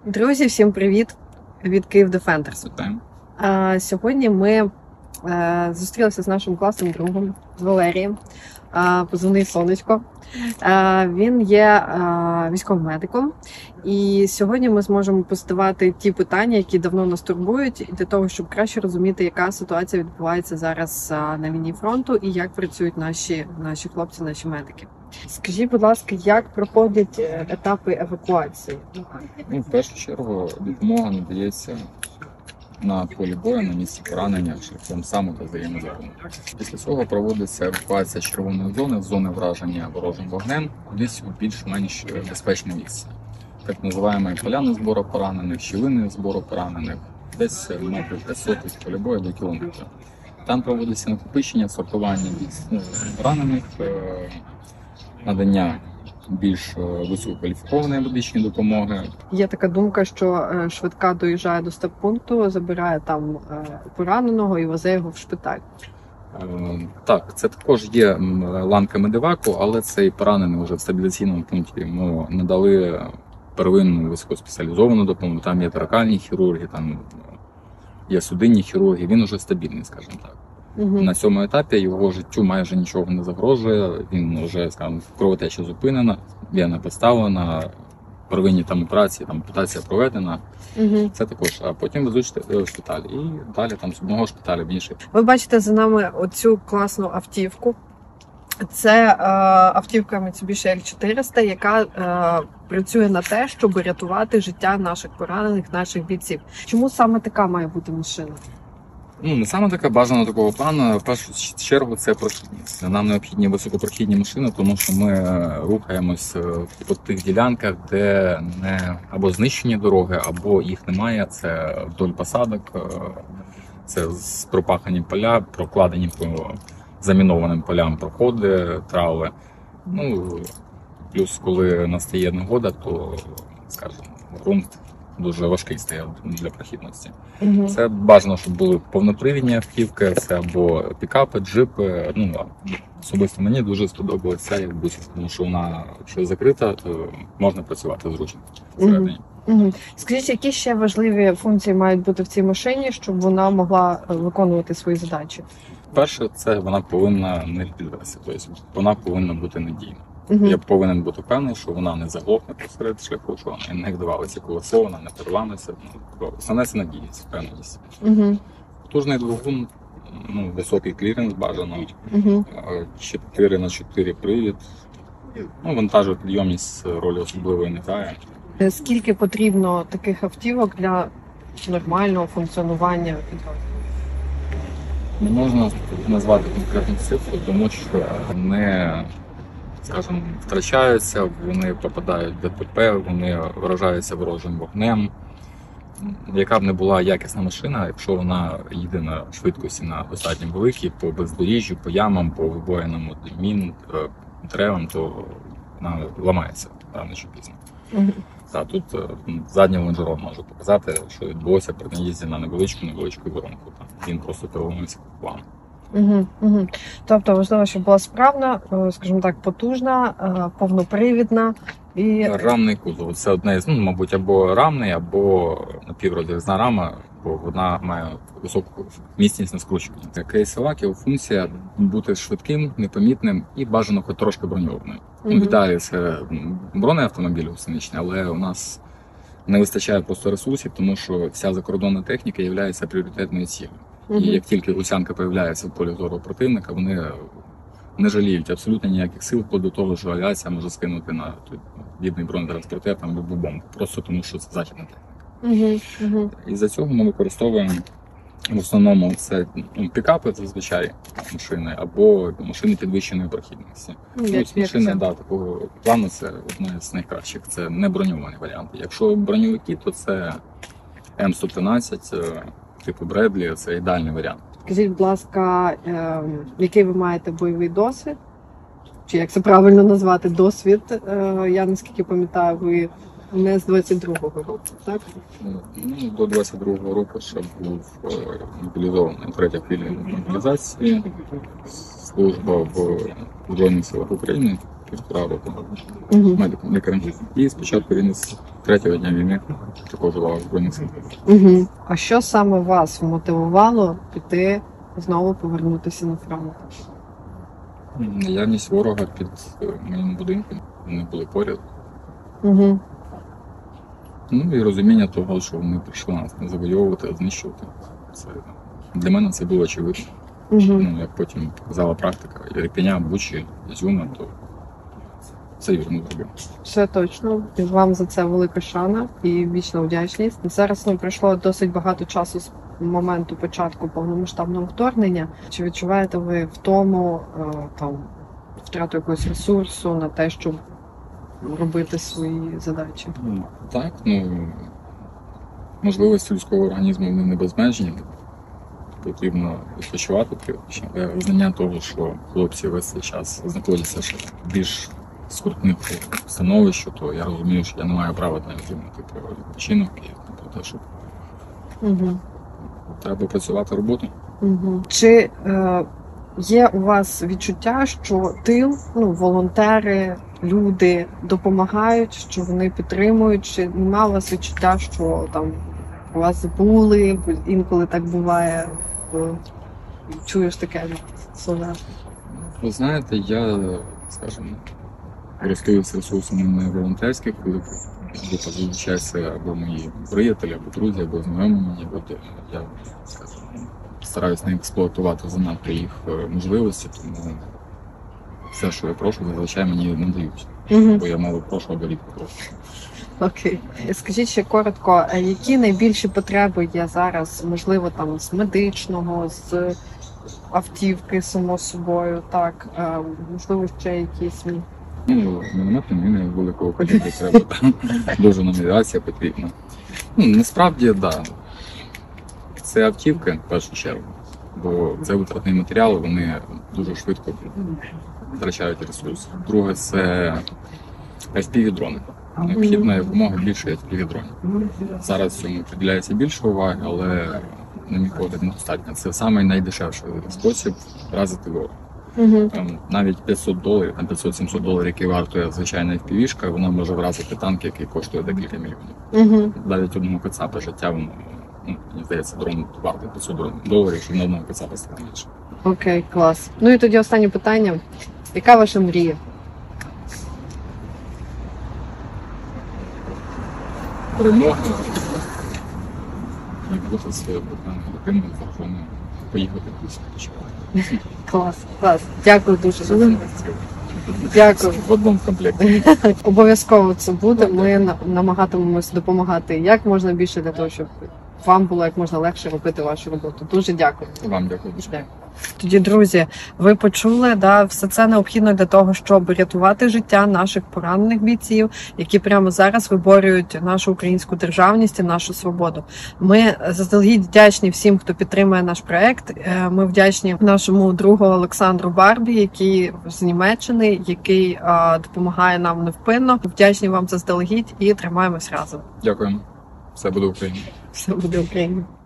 Друзі, всім привіт від Київ Defenders. Сьогодні ми зустрілися з нашим класним другом, з Валерієм, позивний Сонечко. Він є військовим медиком, і сьогодні ми зможемо поставити ті питання, які давно нас турбують, для того, щоб краще розуміти, яка ситуація відбувається зараз на лінії фронту і як працюють наші хлопці, наші медики. Скажіть, будь ласка, як проходять етапи евакуації? В першу чергу допомога надається на полі бою, на місці поранення, шляхом самопозаємодопомоги. Після цього проводиться евакуація з червоної зони, з зони враження ворожим вогнем, кудись у більш-менш безпечне місце. Так називаємо поляни збору поранених, щілини збору поранених, десь метрів 500 від поля бою до кілометра. Там проводиться накопичення, сортування поранених, надання більш висококваліфікованої медичної допомоги. Є така думка, що швидка доїжджає до стаб-пункту, забирає там пораненого і везе його в шпиталь. Так, це також є ланка медеваку, але цей поранений вже в стабілізаційному пункті. Йому надали первинну високоспеціалізовану допомогу, там є торакальні хірурги, там є судинні хірурги, він вже стабільний, скажімо так. На цьому етапі його життю майже нічого не загрожує, він вже, скажімо, кровотеча зупинена, вена поставлена, первинні там операції, там ампутація проведена. Це також, а потім везуть в шпиталь і далі там з одного шпиталю в інший. Ви бачите за нами оцю класну автівку. Це автівка Mitsubishi L400, яка працює на те, щоб рятувати життя наших поранених, наших бійців. Чому саме така має бути машина? Не саме така бажана такого плану. В першу чергу це прохідність. Нам необхідні високопрохідні машини, тому що ми рухаємось по тих ділянках, де не або знищені дороги, або їх немає. Це вдоль посадок, це пропахані поля, прокладені по замінованим полям проходи, трави. Плюс, коли настає негода, то, скажімо, ґрунт дуже важкий стає для прохідності. Це бажано, щоб були повнопривідні автівки, це або пікапи, джипи. Особисто мені дуже сподобалася ця бусі, тому що вона, якщо закрита, то можна працювати зручно всередині. Скажіть, які ще важливі функції мають бути в цій машині, щоб вона могла виконувати свої задачі? Перше, це вона повинна не підвести, тобто вона повинна бути надійна. Я повинен бути впевнений, що вона не заглохне посеред шляху, що вона не гдавалася колесо, вона не переламиться. Основне це надійність, впевненість. Потужний двигун, високий кліренс бажано, 4х4 привід. Вантажопідйомність ролі особливої не грає. Скільки потрібно таких автівок для нормального функціонування підрозділу? Не можна назвати конкретну цифру, тому що вони, скажімо, втрачаються, вони попадають в ДТП, вони вражаються ворожим вогнем. Яка б не була якісна машина, якщо вона їде на швидкості на достатньо великій, по бездоріжжю, по ямам, по вибоїнам мін, деревам, то вона ламається рано чи пізно. Тут задній лонжерон може показати, що відбулося при наїзді на невеличку воронку. Він просто переломився по плану. Тобто важливо, щоб була справна, скажімо так, потужна, повнопривідна і рамний кузов. Це одне з, мабуть, або рамний, або напіврозрізна рама, бо вона має високу міцність на скручуванні. Кейсовак, його функція бути швидким, непомітним і бажано хоч трошки броньованим. В ідеалі це бронеавтомобіль гусеничний, але у нас не вистачає просто ресурсів, тому що вся закордонна техніка є пріоритетною ціллю. І як тільки гусянка з'являється в полі зору противника, вони не жаліють абсолютно ніяких сил, до того, що авіація може скинути на бідний бронетранспортер або бомбу, просто тому що це західна техніка. І за цього ми використовуємо в основному це пікапи, зазвичай машини, або машини підвищеної прохідності. Машини такого плану це одна з найкращих, це не броньовані варіанти. Якщо броньовики, то це М113, типу Бредлі, це ідеальний варіант. Скажіть, будь ласка, який ви маєте бойовий досвід? Чи як це правильно назвати, досвід? Я наскільки пам'ятаю, ви не з 22-го року, так? До 22-го року ще був мобілізований, третя хвиля мобілізації, служба в Збройних силах України, півтора року медиком, лікарем. І спочатку війни з третього дня війни, також в лавах Збройних сил. Угу. А що саме вас мотивувало піти знову повернутися на фронт? Наявність ворога під моїм будинком, вони були поряд. Угу. Ну і розуміння того, що вони прийшли нас не завойовувати, а знищувати. Це, для мене це було очевидно. Угу. Ну, як потім показала практика Ірпеня, Бучі, Ізюма, то це вірно зробив. Все точно. І вам за це велика шана і вічна вдячність. Зараз пройшло досить багато часу з моменту початку повномасштабного вторгнення. Чи відчуваєте ви втому, втрату якогось ресурсу на те, щоб робити свої задачі? Так, можливості людського організму вони не безмежні. Потрібно відпочивати періодично. Але знання того, що хлопці весь цей час знаходяться ще в більш скрутних становищах, то я розумію, що я не маю права навіть думати про відпочинок і про те, що треба працювати роботу. Угу. Чи є у вас відчуття, що тил, волонтери, люди допомагають, що вони підтримують? Чи немає у вас відчуття, що там вас забули? Інколи так буває, чуєш таке слово? Ви знаєте, я, скажімо, користуюся ресурсами волонтерських, коли залучаються або мої приятелі, або друзі, або знайомі мені. Я, скажімо, стараюся не експлуатувати занадто їх можливості, тому все, що я прошу, зазвичай мені надають. Бо я мало прошу, або рідко прошу. Окей. Скажіть ще коротко, які найбільші потреби є зараз, можливо, там з медичного, з автівки, само собою, так, можливо, ще якісь? Мінометні міни великого калібру треба. Дуже навігація потрібна. Насправді, так. Да. Це автівки, в першу чергу, бо це витратний матеріал, вони дуже швидко втрачають ресурси. Друге, це FPV-дрони. Необхідно якомога більше FPV-дронів. Зараз цьому приділяється більше уваги, але, на мій погляд, недостатньо. Це найдешевший спосіб вразити ворога. Навіть $500, там $500-700, які вартує звичайна FPV-шка, вона може вразити танк, який коштує декілька мільйонів. Навіть одного кацапа життя, мені здається, дрон вартий $500, щоб на одного кацапа стане більше. Окей, клас. І тоді останнє питання. Яка ваша мрія? Перемога. І бути своєю дитиною, законом, поїхати кудись відпочивати. Клас. Дякую дуже за це. Дякую. В одному комплекті. Обов'язково це буде. Ми намагатимемось допомагати як можна більше для того, щоб вам було як можна легше робити вашу роботу. Дуже дякую. Вам дякую. Тоді, друзі, ви почули, все це необхідно для того, щоб рятувати життя наших поранених бійців, які прямо зараз виборюють нашу українську державність і нашу свободу. Ми заздалегідь вдячні всім, хто підтримує наш проект. Ми вдячні нашому другу Олександру Барбі, який з Німеччини, який допомагає нам невпинно. Вдячні вам заздалегідь і тримаємось разом. Дякуємо. Все буде Україна. Все буде Україна.